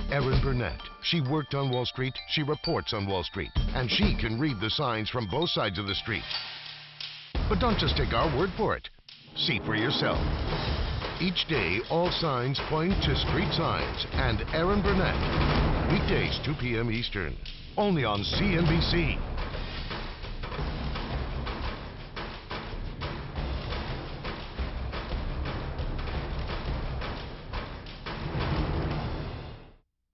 Erin Burnett. She worked on Wall Street, she reports on Wall Street, and she can read the signs from both sides of the street. But don't just take our word for it. See for yourself. Each day, all signs point to Street Signs and Erin Burnett. Weekdays, 2 p.m. Eastern. Only on CNBC.